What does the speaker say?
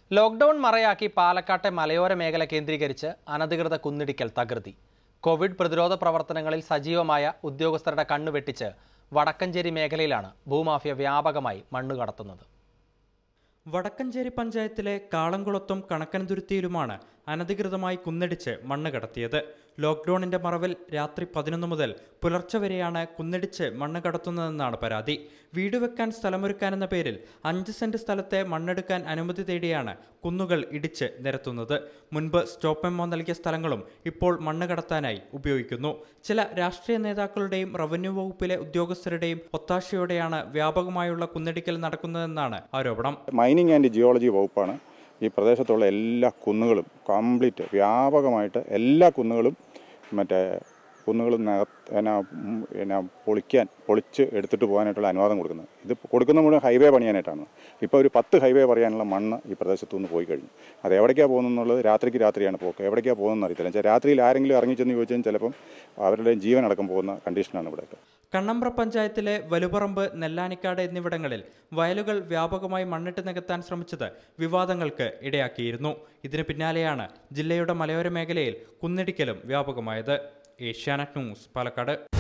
Lockdown മറയാക്കി പാലക്കാട്ടെ മലയോര മേഖല കേന്ദ്രീകരിച്ച് അനധികൃത കുന്നിടിക്കൽ തകൃതി. കോവിഡ് പ്രതിരോധ പ്രവർത്തനങ്ങളിൽ സജീവമായ ഉദ്യോഗസ്ഥരുടെ കണ്ണുവെട്ടിച്ച് വടക്കഞ്ചേരി മേഖലയിലാണ് ഭൂമാഫിയ വ്യാപകമായി മണ്ണ് കടത്തുന്നത്. വടക്കഞ്ചേരി പഞ്ചായത്തിലെ കാളംകുളത്തും കണക്കൻതുരുത്തിയിലുമാണ് അനധികൃതമായി കുന്നിടിച്ച് മണ്ണ് കടത്തിയത്. ലോക്ക്ഡൌണിന്റെ മറവിൽ രാത്രി 11 മുതൽ പുലർച്ചെ വരെയാണ് കുന്നിടിച്ച് മണ്ണ് കടത്തുന്നതെന്നാണ് പരാതി. വീട് വെക്കാൻ സ്ഥലമൊരുക്കാനെന്ന പേരിൽ 5 സെന്റ് സ്ഥലത്തെ മണ്ണെടുക്കാൻ അനുമതി തേടിയാണ് കുന്നുകൾ ഇടിച്ച് നിരത്തുന്നത്. മുൻപ് സ്റ്റോപ്പ് മെമ്മോ നൽകിയ സ്ഥലങ്ങളും ഇപ്പോൾ മണ്ണ് കടത്താനായി ഉപയോഗിക്കുന്നു. ചില രാഷ്ട്രീയ നേതാക്കളുടെയും റവന്യൂ വകുപ്പിലെ ഉദ്യോഗസ്ഥരുടെയും ഒത്താശയോടെയാണ് വ്യാപകമായുള്ള കുന്നിടിക്കൽ നടക്കുന്നതെന്നാണ് ആരോപണം. മൈനിങ് ആൻഡ് ജിയോളജി വകുപ്പാണ് ഈ പ്രദേശത്തുള്ള എല്ലാ കുന്നുകളും കംപ്ലീറ്റ് വ്യാപകമായിട്ട് എല്ലാ കുന്നുകളും പൊളിച്ച് എടുത്തിട്ട് പോകാനായിട്ടുള്ള അനുവാദം കൊടുക്കുന്നത്. ഇത് കൊടുക്കുന്ന മുഴുവൻ ഹൈവേ പണിയാനായിട്ടാണ്. ഇപ്പോൾ ഒരു 10 ഹൈവേ പറയാനുള്ള മണ്ണ് ഈ പ്രദേശത്തു നിന്ന് പോയി കഴിഞ്ഞു. അത് എവിടേക്കാണ് പോകുന്നതെന്നുള്ളത് രാത്രിയാണ് പോക്ക്. എവിടേക്കാണ് പോകുന്നതെന്ന് അറിയത്തില്ല. രാത്രിയിൽ ആരെങ്കിലും ഇറങ്ങിച്ചെന്ന് ചോദിച്ചാൽ ചിലപ്പം അവരുടെ ജീവനടക്കം പോകുന്ന കണ്ടീഷനാണ് ഇവിടെയൊക്കെ. കണ്ണമ്പ്ര പഞ്ചായത്തിലെ വലുപറമ്പ്, നെല്ലാനിക്കാട് എന്നിവിടങ്ങളിൽ വയലുകൾ വ്യാപകമായി മണ്ണിട്ട് നികത്താൻ ശ്രമിച്ചത് വിവാദങ്ങൾക്ക് ഇടയാക്കിയിരുന്നു. ഇതിന് പിന്നാലെയാണ് ജില്ലയുടെ മലയോര മേഖലയിൽ കുന്നിടിക്കലും വ്യാപകമായത്. ഏഷ്യാനെറ്റ് ന്യൂസ്, പാലക്കാട്.